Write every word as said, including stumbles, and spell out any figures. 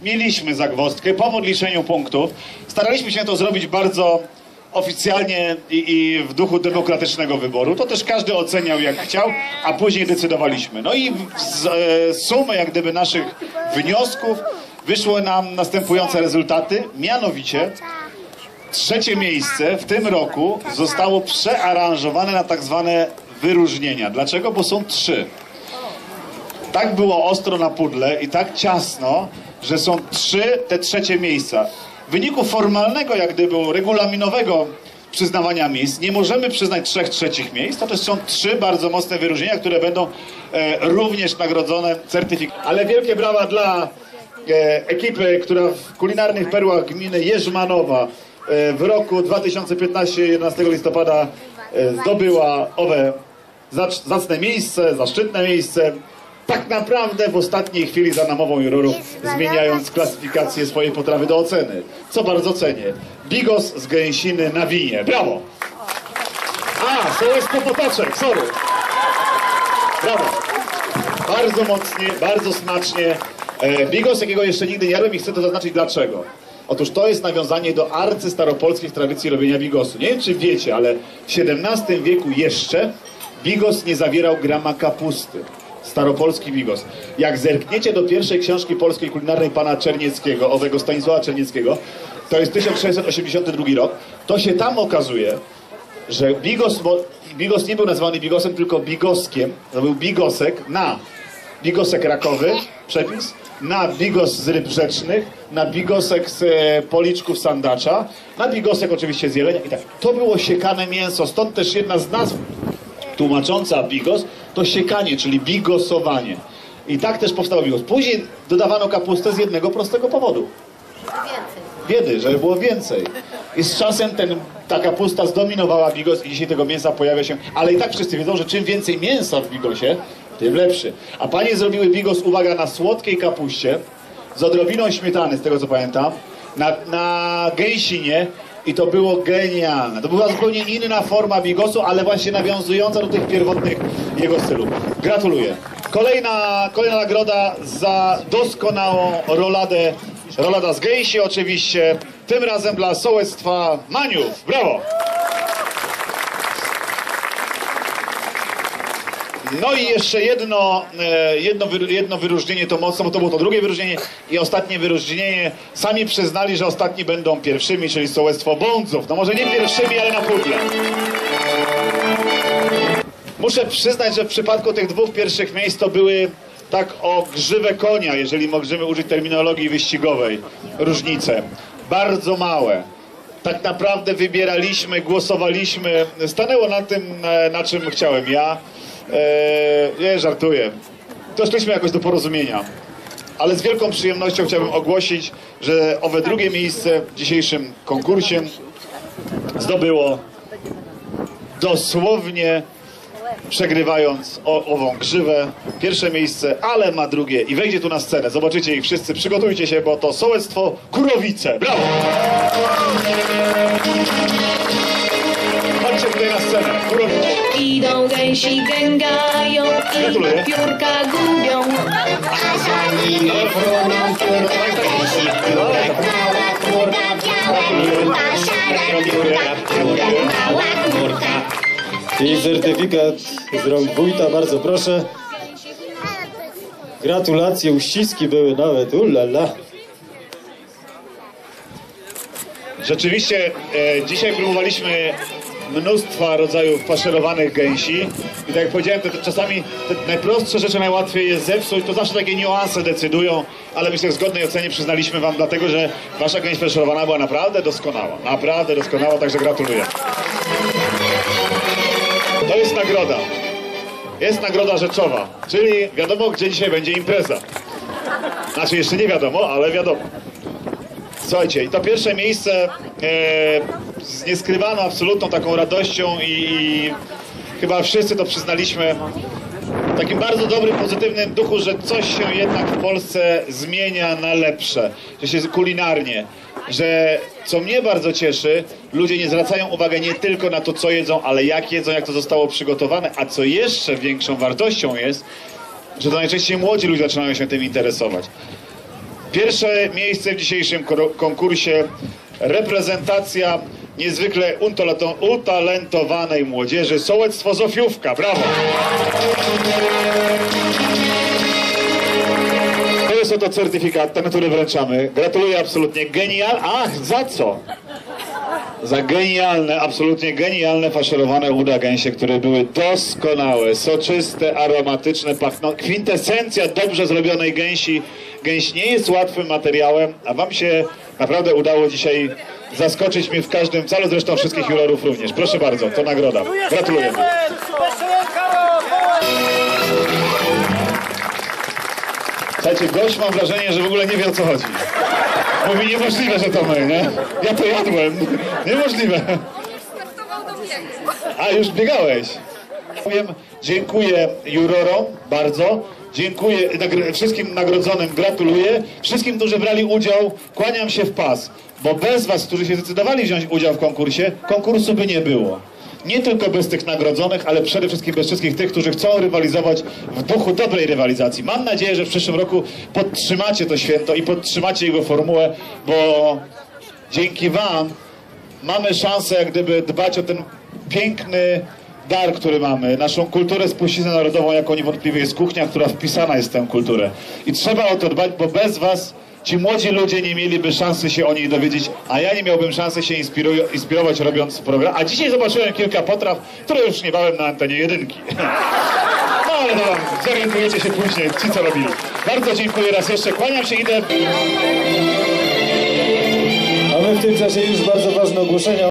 mieliśmy zagwozdkę po odliczeniu punktów. Staraliśmy się to zrobić bardzo oficjalnie i, i w duchu demokratycznego wyboru. To też każdy oceniał jak chciał, a później decydowaliśmy. No i z e, sumy jak gdyby naszych wniosków wyszły nam następujące rezultaty, mianowicie trzecie miejsce w tym roku zostało przearanżowane na tak zwane wyróżnienia. Dlaczego? Bo są trzy. Tak było ostro na pudle i tak ciasno, że są trzy te trzecie miejsca. W wyniku formalnego, jak gdyby regulaminowego przyznawania miejsc, nie możemy przyznać trzech trzecich miejsc. To też są trzy bardzo mocne wyróżnienia, które będą e, również nagrodzone certyfikatem. Ale wielkie brawa dla e, ekipy, która w kulinarnych perłach gminy Jerzmanowa e, w roku dwa tysiące piętnastym, jedenastego listopada e, zdobyła owe zacne miejsce, zaszczytne miejsce. Tak naprawdę w ostatniej chwili za namową jurorów, zmieniając klasyfikację swojej potrawy do oceny. Co bardzo cenię. Bigos z gęsiny na winie. Brawo! A, to jest popotaczek, sorry. Brawo. Bardzo mocnie, bardzo smacznie. E, bigos, jakiego jeszcze nigdy nie jadłem i chcę to zaznaczyć dlaczego. Otóż to jest nawiązanie do arcystaropolskich tradycji robienia bigosu. Nie wiem, czy wiecie, ale w siedemnastym wieku jeszcze bigos nie zawierał grama kapusty. Staropolski bigos. Jak zerkniecie do pierwszej książki polskiej kulinarnej pana Czernieckiego, owego Stanisława Czernieckiego, to jest tysiąc sześćset osiemdziesiąty drugi rok, to się tam okazuje, że bigos, bigos nie był nazwany bigosem, tylko bigoskiem. To był bigosek na bigosek rakowy, przepis, na bigos z ryb rzecznych, na bigosek z e, policzków sandacza, na bigosek oczywiście z jelenia i tak. To było siekane mięso, stąd też jedna z nazw tłumacząca bigos to siekanie, czyli bigosowanie. I tak też powstał bigos. Później dodawano kapustę z jednego prostego powodu. Biedy, żeby było więcej. I z czasem ten, ta kapusta zdominowała bigos i dzisiaj tego mięsa pojawia się. Ale i tak wszyscy wiedzą, że czym więcej mięsa w bigosie, tym lepszy. A panie zrobiły bigos, uwaga, na słodkiej kapuście, z odrobiną śmietany, z tego co pamiętam, na, na gęsinie. I to było genialne. To była zupełnie inna forma bigosu, ale właśnie nawiązująca do tych pierwotnych jego stylów. Gratuluję. Kolejna, kolejna nagroda za doskonałą roladę. Rolada z gęsi oczywiście. Tym razem dla sołectwa Maniów. Brawo! No i jeszcze jedno, jedno, jedno wyróżnienie to mocno, bo to było to drugie wyróżnienie i ostatnie wyróżnienie. Sami przyznali, że ostatni będą pierwszymi, czyli sołectwo Bądzów. No może nie pierwszymi, ale na pudle. Muszę przyznać, że w przypadku tych dwóch pierwszych miejsc to były tak o grzywę konia, jeżeli możemy użyć terminologii wyścigowej, różnice. Bardzo małe. Tak naprawdę wybieraliśmy, głosowaliśmy, stanęło na tym, na czym chciałem ja. Eee, nie, żartuję. Doszliśmy jakoś do porozumienia. Ale z wielką przyjemnością chciałbym ogłosić, że owe drugie miejsce w dzisiejszym konkursie zdobyło dosłownie, przegrywając o, ową grzywę, pierwsze miejsce, ale ma drugie i wejdzie tu na scenę. Zobaczycie ich wszyscy, przygotujcie się, bo to sołectwo Kurowice. Brawo! Chodźcie tutaj na scenę. Kurowice. Idą gęsi, gęgają i piórka gubią. A za nimi fruną piórka gęsi. Mała chmurka, białe piórka, szara piórka, piórka, mała chmurka. I certyfikat z rąk wójta, bardzo proszę. Gratulacje, uściski były nawet, ulala. Rzeczywiście e, dzisiaj próbowaliśmy mnóstwa rodzajów faszerowanych gęsi i tak jak powiedziałem, to, to czasami te najprostsze rzeczy najłatwiej jest zepsuć, to zawsze takie niuanse decydują, ale myślę, że w zgodnej ocenie przyznaliśmy wam dlatego, że wasza gęś faszerowana była naprawdę doskonała, naprawdę doskonała, także gratuluję. To jest nagroda. Jest nagroda rzeczowa, czyli wiadomo, gdzie dzisiaj będzie impreza. Znaczy jeszcze nie wiadomo, ale wiadomo. Słuchajcie, i to pierwsze miejsce e, z nieskrywaną absolutną taką radością i, i chyba wszyscy to przyznaliśmy w takim bardzo dobrym, pozytywnym duchu, że coś się jednak w Polsce zmienia na lepsze, że się kulinarnie, że co mnie bardzo cieszy, ludzie nie zwracają uwagi nie tylko na to, co jedzą, ale jak jedzą, jak to zostało przygotowane, a co jeszcze większą wartością jest, że to najczęściej młodzi ludzie zaczynają się tym interesować. Pierwsze miejsce w dzisiejszym kor- konkursie reprezentacja niezwykle untalato- utalentowanej młodzieży Sołectwo Zofiówka. Brawo! To jest oto certyfikat, ten, który wręczamy. Gratuluję absolutnie. Genial... Ach, za co? Za genialne, absolutnie genialne faszerowane uda gęsie, które były doskonałe, soczyste, aromatyczne, pachną. Kwintesencja dobrze zrobionej gęsi. Gęś nie jest łatwym materiałem, a wam się naprawdę udało dzisiaj zaskoczyć mnie w każdym calu, zresztą wszystkich jurorów również. Proszę bardzo, to nagroda. Gratulujemy. Słuchajcie, gość, mam wrażenie, że w ogóle nie wie, o co chodzi. Mówi, niemożliwe, że to my, nie? Ja to jadłem. Niemożliwe. A, już biegałeś. Powiem, dziękuję jurorom bardzo. Dziękuję nagr- wszystkim nagrodzonym, gratuluję. Wszystkim, którzy brali udział, kłaniam się w pas. Bo bez was, którzy się zdecydowali wziąć udział w konkursie, konkursu by nie było. Nie tylko bez tych nagrodzonych, ale przede wszystkim bez wszystkich tych, którzy chcą rywalizować w duchu dobrej rywalizacji. Mam nadzieję, że w przyszłym roku podtrzymacie to święto i podtrzymacie jego formułę, bo dzięki wam mamy szansę jak gdyby dbać o ten piękny dar, który mamy, naszą kulturę, spuściznę narodową, jaką niewątpliwie jest kuchnia, która wpisana jest w tę kulturę. I trzeba o to dbać, bo bez was ci młodzi ludzie nie mieliby szansy się o niej dowiedzieć, a ja nie miałbym szansy się inspiru- inspirować robiąc program. A dzisiaj zobaczyłem kilka potraw, które już niebawem na antenie jedynki. No ale no, zorientujecie się później, ci co robili. Bardzo dziękuję raz jeszcze, kłaniam się, idę. A my w tym czasie już bardzo ważne ogłoszenia.